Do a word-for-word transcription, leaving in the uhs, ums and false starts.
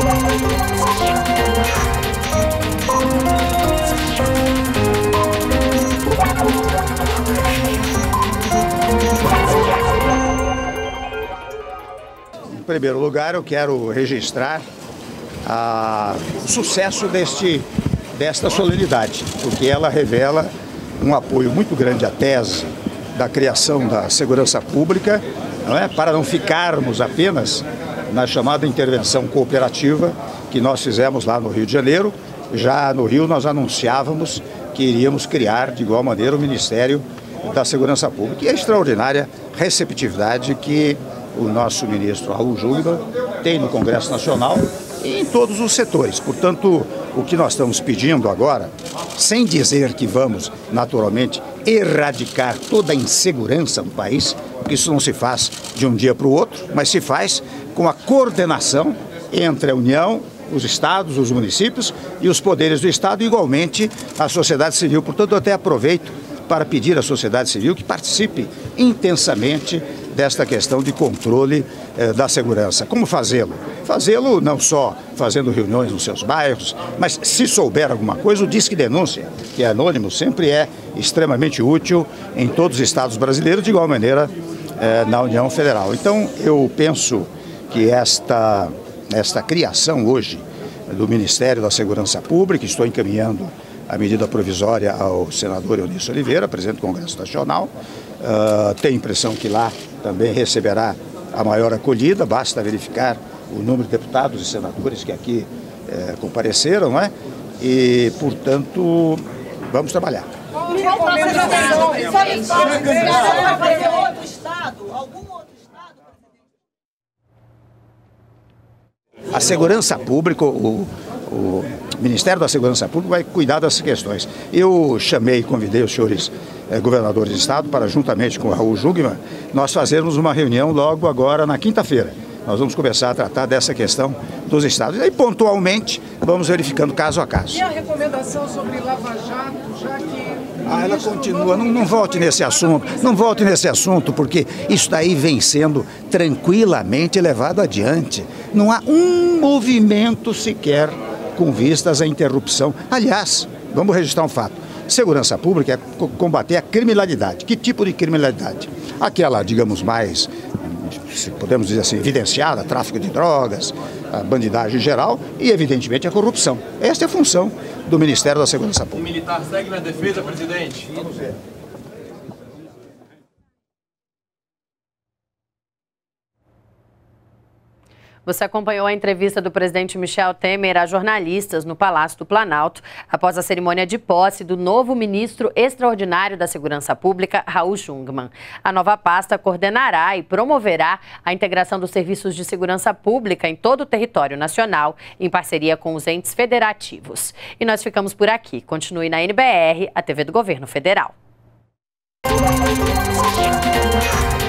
Em primeiro lugar, eu quero registrar a, o sucesso deste, desta solenidade, porque ela revela um apoio muito grande à tese da criação da segurança pública, não é? Para não ficarmos apenas na chamada intervenção cooperativa que nós fizemos lá no Rio de Janeiro. Já no Rio nós anunciávamos que iríamos criar de igual maneira o Ministério da Segurança Pública. E a extraordinária receptividade que o nosso ministro Raul Jungmann tem no Congresso Nacional e em todos os setores. Portanto, o que nós estamos pedindo agora, sem dizer que vamos, naturalmente, erradicar toda a insegurança no país, porque isso não se faz de um dia para o outro, mas se faz com a coordenação entre a União, os estados, os municípios e os poderes do Estado, e igualmente a sociedade civil. Portanto, eu até aproveito para pedir à sociedade civil que participe intensamente desta questão de controle eh, da segurança. Como fazê-lo? Fazê-lo não só fazendo reuniões nos seus bairros, mas se souber alguma coisa, o Disque Denúncia, que é anônimo, sempre é extremamente útil em todos os estados brasileiros, de igual maneira eh, na União Federal. Então, eu penso que esta, esta criação hoje do Ministério da Segurança Pública, estou encaminhando a medida provisória ao senador Eunício Oliveira, presidente do Congresso Nacional. Uh, tenho a impressão que lá também receberá a maior acolhida, basta verificar o número de deputados e senadores que aqui eh, compareceram, não é? E, portanto, vamos trabalhar. Qual recomendação? Vai fazer outro estado? Algum outro estado? A segurança pública, o, o Ministério da Segurança Pública vai cuidar dessas questões. Eu chamei e convidei os senhores eh, governadores de estado para, juntamente com o Raul Jungmann, nós fazermos uma reunião logo agora na quinta-feira. Nós vamos começar a tratar dessa questão dos estados. E aí, pontualmente, vamos verificando caso a caso. E a recomendação sobre Lava Jato, já que... Ah, ela continua, não, não volte nesse assunto, não volte nesse assunto, porque isso daí vem sendo tranquilamente levado adiante. Não há um movimento sequer com vistas à interrupção. Aliás, vamos registrar um fato. Segurança pública é combater a criminalidade. Que tipo de criminalidade? Aquela, digamos, mais, se podemos dizer assim, evidenciada, tráfico de drogas, a bandidagem geral e, evidentemente, a corrupção. Esta é a função do Ministério da Segurança Pública. O militar segue na defesa, presidente? Vamos ver. Você acompanhou a entrevista do presidente Michel Temer a jornalistas no Palácio do Planalto após a cerimônia de posse do novo ministro extraordinário da Segurança Pública, Raul Jungmann. A nova pasta coordenará e promoverá a integração dos serviços de segurança pública em todo o território nacional, em parceria com os entes federativos. E nós ficamos por aqui. Continue na N B R, a T V do Governo Federal.